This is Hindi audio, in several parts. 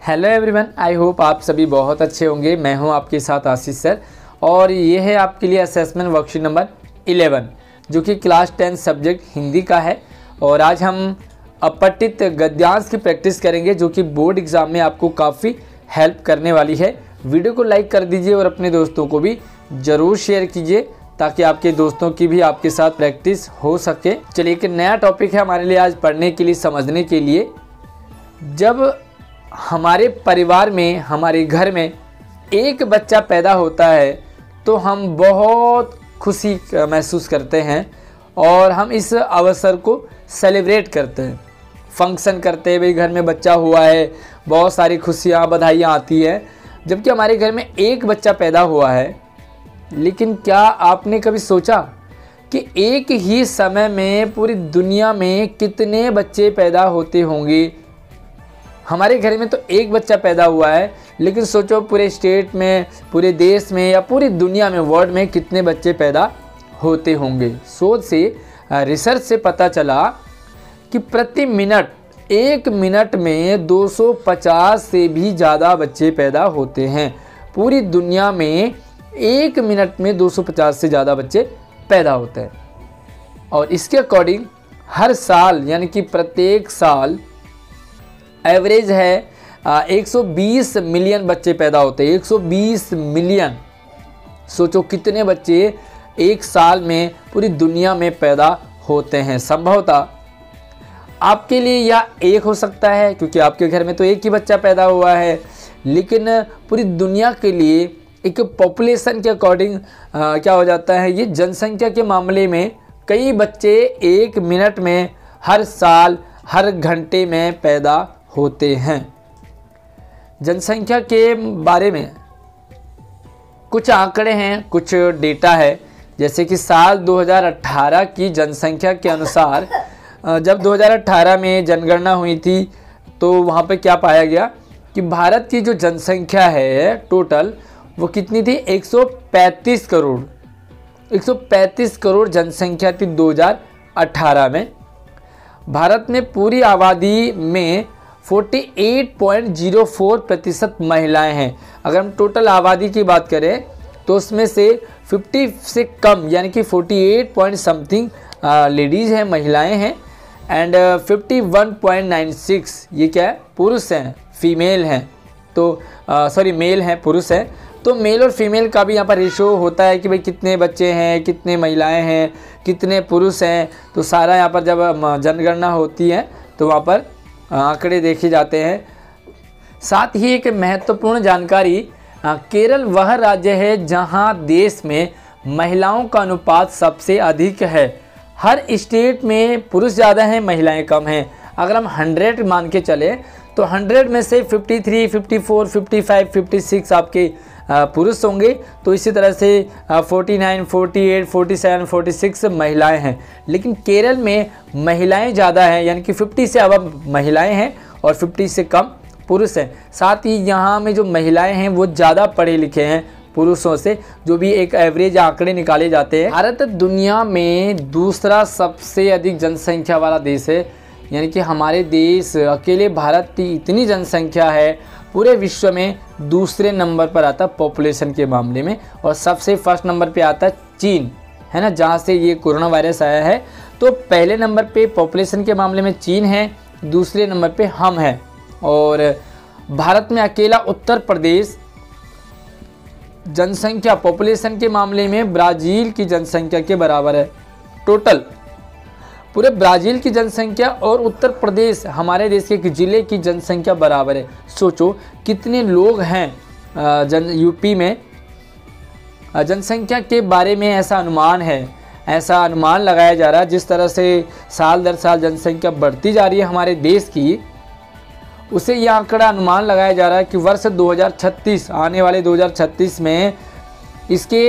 हेलो एवरीवन, आई होप आप सभी बहुत अच्छे होंगे। मैं हूं आपके साथ आशीष सर और ये है आपके लिए असेसमेंट वर्कशीट नंबर 11 जो कि क्लास 10 सब्जेक्ट हिंदी का है। और आज हम अपठित गद्यांश की प्रैक्टिस करेंगे जो कि बोर्ड एग्ज़ाम में आपको काफ़ी हेल्प करने वाली है। वीडियो को लाइक कर दीजिए और अपने दोस्तों को भी ज़रूर शेयर कीजिए ताकि आपके दोस्तों की भी आपके साथ प्रैक्टिस हो सके। चलिए, एक नया टॉपिक है हमारे लिए आज पढ़ने के लिए, समझने के लिए। जब हमारे परिवार में, हमारे घर में एक बच्चा पैदा होता है तो हम बहुत खुशी महसूस करते हैं और हम इस अवसर को सेलिब्रेट करते हैं, फंक्शन करते हैं। भाई घर में बच्चा हुआ है, बहुत सारी खुशियाँ बधाइयाँ आती हैं। जबकि हमारे घर में एक बच्चा पैदा हुआ है, लेकिन क्या आपने कभी सोचा कि एक ही समय में पूरी दुनिया में कितने बच्चे पैदा होते होंगे? हमारे घर में तो एक बच्चा पैदा हुआ है, लेकिन सोचो पूरे स्टेट में, पूरे देश में या पूरी दुनिया में, वर्ल्ड में कितने बच्चे पैदा होते होंगे। शोध से, रिसर्च से पता चला कि प्रति मिनट, एक मिनट में 250 से भी ज़्यादा बच्चे पैदा होते हैं। पूरी दुनिया में एक मिनट में 250 से ज़्यादा बच्चे पैदा होते हैं। और इसके अकॉर्डिंग हर साल, यानी कि प्रत्येक साल एवरेज है 120 मिलियन बच्चे पैदा होते हैं। 120 मिलियन। सोचो कितने बच्चे एक साल में पूरी दुनिया में पैदा होते हैं। संभवतः आपके लिए यह एक हो सकता है क्योंकि आपके घर में तो एक ही बच्चा पैदा हुआ है, लेकिन पूरी दुनिया के लिए एक पॉपुलेशन के अकॉर्डिंग क्या हो जाता है, ये जनसंख्या के मामले में कई बच्चे एक मिनट में, हर साल, हर घंटे में पैदा होते हैं। जनसंख्या के बारे में कुछ आंकड़े हैं, कुछ डेटा है। जैसे कि साल 2018 की जनसंख्या के अनुसार, जब 2018 में जनगणना हुई थी तो वहाँ पे क्या पाया गया कि भारत की जो जनसंख्या है टोटल, वो कितनी थी? 135 करोड़। 135 करोड़ जनसंख्या थी 2018 में। भारत में पूरी आबादी में 48.04% महिलाएं हैं। अगर हम टोटल आबादी की बात करें तो उसमें से 50 से कम, यानी कि 48 पॉइंट समथिंग लेडीज़ हैं, महिलाएं हैं। एंड 51.96 ये क्या है? पुरुष हैं, फीमेल हैं। तो मेल हैं, पुरुष हैं। तो मेल और फीमेल का भी यहाँ पर रेशो होता है कि भाई कितने बच्चे हैं, कितने महिलाएं हैं, कितने पुरुष हैं। तो सारा यहाँ पर जब जनगणना होती है तो वहाँ पर आंकड़े देखे जाते हैं। साथ ही एक महत्वपूर्ण जानकारी, केरल वह राज्य है जहां देश में महिलाओं का अनुपात सबसे अधिक है। हर स्टेट में पुरुष ज़्यादा हैं, महिलाएं कम हैं। अगर हम 100 मान के चले तो 100 में से 53, 54, 55, 56 आपके पुरुष होंगे। तो इसी तरह से 49, 48, 47, 46 महिलाएं हैं। लेकिन केरल में महिलाएं ज़्यादा हैं, यानी कि 50 से अब महिलाएं हैं और 50 से कम पुरुष हैं। साथ ही यहाँ में जो महिलाएं हैं वो ज़्यादा पढ़े लिखे हैं पुरुषों से, जो भी एक एवरेज आंकड़े निकाले जाते हैं। भारत दुनिया में दूसरा सबसे अधिक जनसंख्या वाला देश है, यानी कि हमारे देश अकेले, भारत की इतनी जनसंख्या है, पूरे विश्व में दूसरे नंबर पर आता है पॉपुलेशन के मामले में। और सबसे फर्स्ट नंबर पे आता है चीन, है ना, जहाँ से ये कोरोना वायरस आया है। तो पहले नंबर पे पॉपुलेशन के मामले में चीन है, दूसरे नंबर पे हम हैं। और भारत में अकेला उत्तर प्रदेश जनसंख्या, पॉपुलेशन के मामले में ब्राज़ील की जनसंख्या के बराबर है। टोटल पूरे ब्राज़ील की जनसंख्या और उत्तर प्रदेश, हमारे देश के ज़िले की जनसंख्या बराबर है। सोचो कितने लोग हैं यूपी में। जनसंख्या के बारे में ऐसा अनुमान लगाया जा रहा है, जिस तरह से साल दर साल जनसंख्या बढ़ती जा रही है हमारे देश की, उसे यह आंकड़ा अनुमान लगाया जा रहा है कि वर्ष 2036, आने वाले 2036 में इसके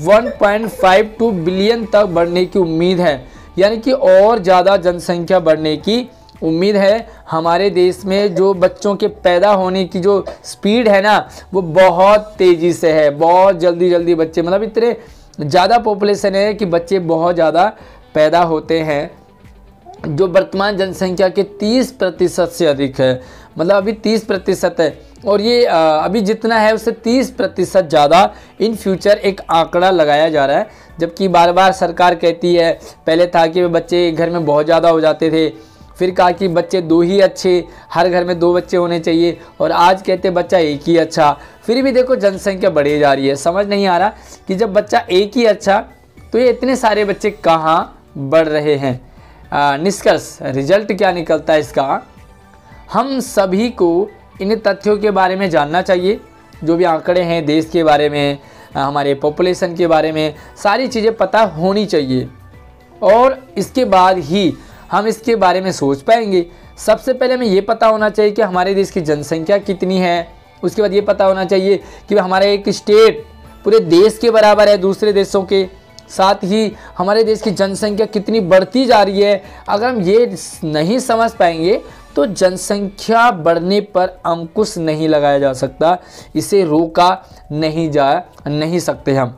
1.52 बिलियन तक बढ़ने की उम्मीद है। यानी कि और ज़्यादा जनसंख्या बढ़ने की उम्मीद है हमारे देश में। जो बच्चों के पैदा होने की जो स्पीड है ना, वो बहुत तेज़ी से है। बहुत जल्दी बच्चे, मतलब इतने ज़्यादा पॉपुलेशन है कि बच्चे बहुत ज़्यादा पैदा होते हैं। जो वर्तमान जनसंख्या के 30% से अधिक है। मतलब अभी 30% है और ये अभी जितना है उससे 30% ज़्यादा इन फ्यूचर एक आंकड़ा लगाया जा रहा है। जबकि बार बार सरकार कहती है, पहले था कि बच्चे घर में बहुत ज़्यादा हो जाते थे, फिर कहा कि बच्चे 2 ही अच्छे, हर घर में 2 बच्चे होने चाहिए, और आज कहते बच्चा 1 ही अच्छा। फिर भी देखो जनसंख्या बढ़ी जा रही है। समझ नहीं आ रहा कि जब बच्चा 1 ही अच्छा तो ये इतने सारे बच्चे कहाँ बढ़ रहे हैं। निष्कर्ष रिजल्ट क्या निकलता है इसका, हम सभी को इन तथ्यों के बारे में जानना चाहिए। जो भी आंकड़े हैं देश के बारे में, हमारे पॉपुलेशन के बारे में, सारी चीज़ें पता होनी चाहिए और इसके बाद ही हम इसके बारे में सोच पाएंगे। सबसे पहले हमें ये पता होना चाहिए कि हमारे देश की जनसंख्या कितनी है। उसके बाद ये पता होना चाहिए कि हमारा एक स्टेट पूरे देश के बराबर है दूसरे देशों के। साथ ही हमारे देश की जनसंख्या कितनी बढ़ती जा रही है। अगर हम ये नहीं समझ पाएंगे तो जनसंख्या बढ़ने पर अंकुश नहीं लगाया जा सकता, इसे रोका नहीं सकते हम।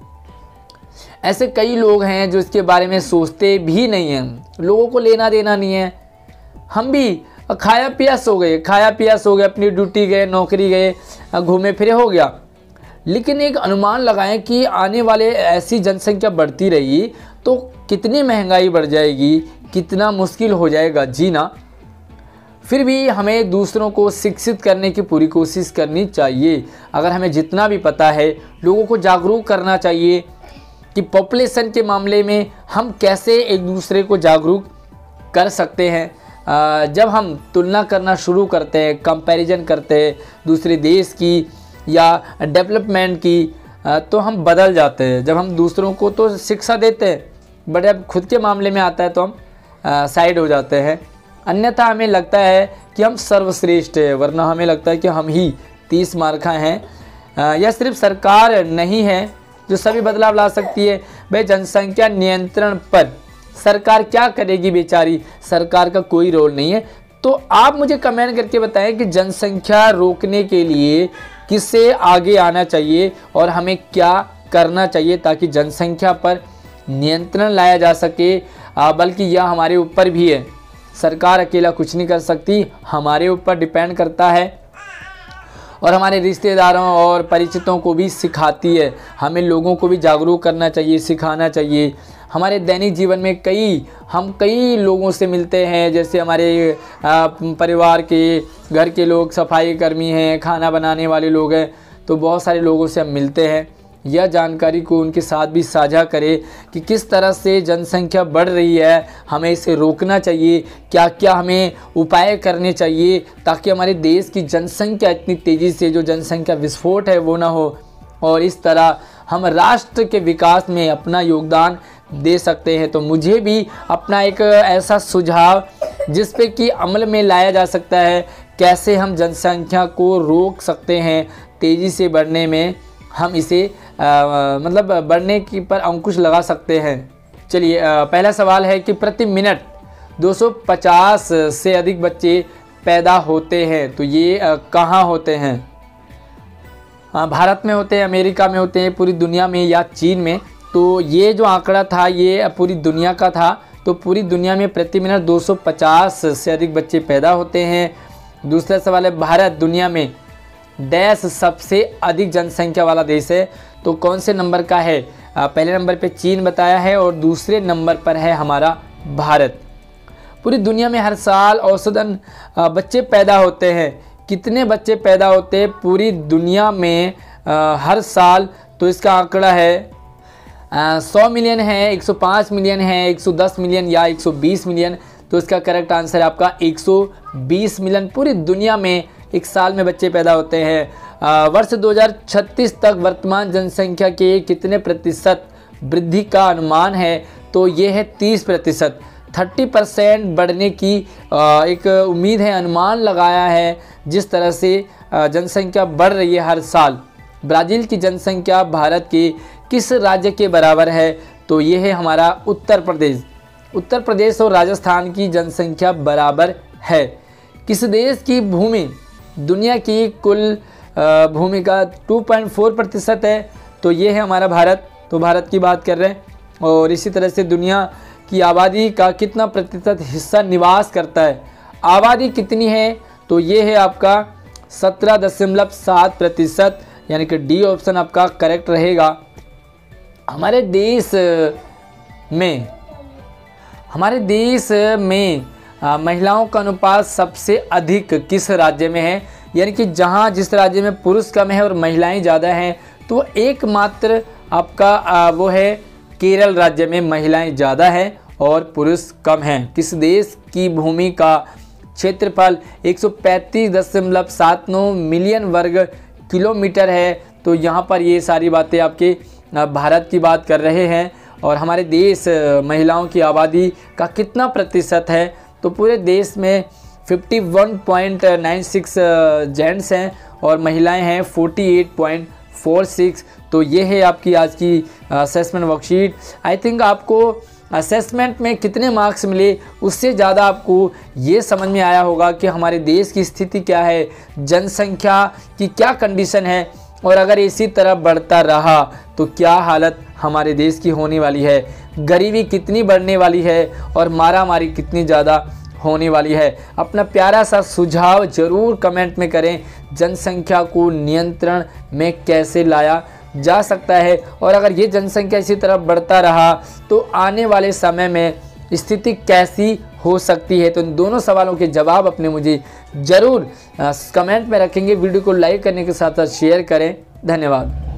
ऐसे कई लोग हैं जो इसके बारे में सोचते भी नहीं हैं, लोगों को लेना देना नहीं है। हम भी खाया पिया सो गए, अपनी ड्यूटी गए, नौकरी गए, घूमे फिरे, हो गया। लेकिन एक अनुमान लगाएं कि आने वाले ऐसी जनसंख्या बढ़ती रही तो कितनी महंगाई बढ़ जाएगी, कितना मुश्किल हो जाएगा जीना। फिर भी हमें दूसरों को शिक्षित करने की पूरी कोशिश करनी चाहिए। अगर हमें जितना भी पता है लोगों को जागरूक करना चाहिए कि पॉपुलेशन के मामले में हम कैसे एक दूसरे को जागरूक कर सकते हैं। जब हम तुलना करना शुरू करते हैं, कंपैरिजन करते हैं दूसरे देश की या डेवलपमेंट की, तो हम बदल जाते हैं। जब हम दूसरों को तो शिक्षा देते हैं बट जब खुद के मामले में आता है तो हम साइड हो जाते हैं। अन्यथा हमें लगता है कि हम सर्वश्रेष्ठ हैं, वरना हमें लगता है कि हम ही 30 मार्का हैं। यह सिर्फ सरकार नहीं है जो सभी बदलाव ला सकती है। भाई जनसंख्या नियंत्रण पर सरकार क्या करेगी बेचारी, सरकार का कोई रोल नहीं है। तो आप मुझे कमेंट करके बताएं कि जनसंख्या रोकने के लिए किससे आगे आना चाहिए और हमें क्या करना चाहिए ताकि जनसंख्या पर नियंत्रण लाया जा सके। बल्कि यह हमारे ऊपर भी है, सरकार अकेला कुछ नहीं कर सकती, हमारे ऊपर डिपेंड करता है और हमारे रिश्तेदारों और परिचितों को भी सिखाती है। हमें लोगों को भी जागरूक करना चाहिए, सिखाना चाहिए। हमारे दैनिक जीवन में हम कई लोगों से मिलते हैं, जैसे हमारे परिवार के, घर के लोग, सफाई कर्मी हैं, खाना बनाने वाले लोग हैं, तो बहुत सारे लोगों से हम मिलते हैं। यह जानकारी को उनके साथ भी साझा करें कि किस तरह से जनसंख्या बढ़ रही है, हमें इसे रोकना चाहिए, क्या क्या हमें उपाय करने चाहिए ताकि हमारे देश की जनसंख्या इतनी तेज़ी से जो जनसंख्या विस्फोट है वो ना हो, और इस तरह हम राष्ट्र के विकास में अपना योगदान दे सकते हैं। तो मुझे भी अपना एक ऐसा सुझाव जिस पे कि अमल में लाया जा सकता है, कैसे हम जनसंख्या को रोक सकते हैं तेज़ी से बढ़ने में, हम इसे मतलब बढ़ने की पर अंकुश लगा सकते हैं। चलिए, पहला सवाल है कि प्रति मिनट 250 से अधिक बच्चे पैदा होते हैं, तो ये कहाँ होते हैं? भारत में होते हैं, अमेरिका में होते हैं, पूरी दुनिया में या चीन में? तो ये जो आंकड़ा था ये पूरी दुनिया का था। तो पूरी दुनिया में प्रति मिनट 250 से अधिक बच्चे पैदा होते हैं। दूसरा सवाल है, भारत दुनिया में डैश सबसे अधिक जनसंख्या वाला देश है, तो कौन से नंबर का है? पहले नंबर पे चीन बताया है और दूसरे नंबर पर है हमारा भारत। पूरी दुनिया में हर साल औसतन बच्चे पैदा होते हैं। कितने बच्चे पैदा होते हैं पूरी दुनिया में हर साल? तो इसका आंकड़ा है 100 मिलियन है, 105 मिलियन है, 110 मिलियन या 120 मिलियन। तो इसका करेक्ट आंसर है आपका 120 मिलियन। पूरी दुनिया में एक साल में बच्चे पैदा होते हैं। वर्ष 2036 तक वर्तमान जनसंख्या के कितने प्रतिशत वृद्धि का अनुमान है? तो ये है 30%। 30% बढ़ने की एक उम्मीद है, अनुमान लगाया है। जिस तरह से जनसंख्या बढ़ रही है हर साल। ब्राज़ील की जनसंख्या भारत के किस राज्य के बराबर है? तो ये है हमारा उत्तर प्रदेश। उत्तर प्रदेश और राजस्थान की जनसंख्या बराबर है। किस देश की भूमि दुनिया की कुल भूमि का 2.4% है? तो ये है हमारा भारत। तो भारत की बात कर रहे हैं। और इसी तरह से दुनिया की आबादी का कितना प्रतिशत हिस्सा निवास करता है? आबादी कितनी है? तो ये है आपका 17.7%, यानी कि डी ऑप्शन आपका करेक्ट रहेगा। हमारे देश में महिलाओं का अनुपात सबसे अधिक किस राज्य में है? यानी कि जिस राज्य में पुरुष कम है और महिलाएं ज़्यादा हैं, तो एकमात्र आपका वो है केरल राज्य में महिलाएं ज़्यादा हैं और पुरुष कम हैं। किस देश की भूमि का क्षेत्रफल 135.79 मिलियन वर्ग किलोमीटर है? तो यहाँ पर ये सारी बातें आपके भारत की बात कर रहे हैं। और हमारे देश महिलाओं की आबादी का कितना प्रतिशत है? तो पूरे देश में 51.96 जेंट्स हैं और महिलाएं हैं 48.46। तो ये है आपकी आज की असेसमेंट वर्कशीट। आई थिंक आपको असेसमेंट में कितने मार्क्स मिले उससे ज़्यादा आपको ये समझ में आया होगा कि हमारे देश की स्थिति क्या है, जनसंख्या की क्या कंडीशन है, और अगर इसी तरह बढ़ता रहा तो क्या हालत हमारे देश की होने वाली है, गरीबी कितनी बढ़ने वाली है और मारामारी कितनी ज़्यादा होने वाली है। अपना प्यारा सा सुझाव ज़रूर कमेंट में करें, जनसंख्या को नियंत्रण में कैसे लाया जा सकता है, और अगर ये जनसंख्या इसी तरह बढ़ता रहा तो आने वाले समय में स्थिति कैसी हो सकती है। तो इन दोनों सवालों के जवाब अपने मुझे ज़रूर कमेंट में रखेंगे। वीडियो को लाइक करने के साथ साथ शेयर करें। धन्यवाद।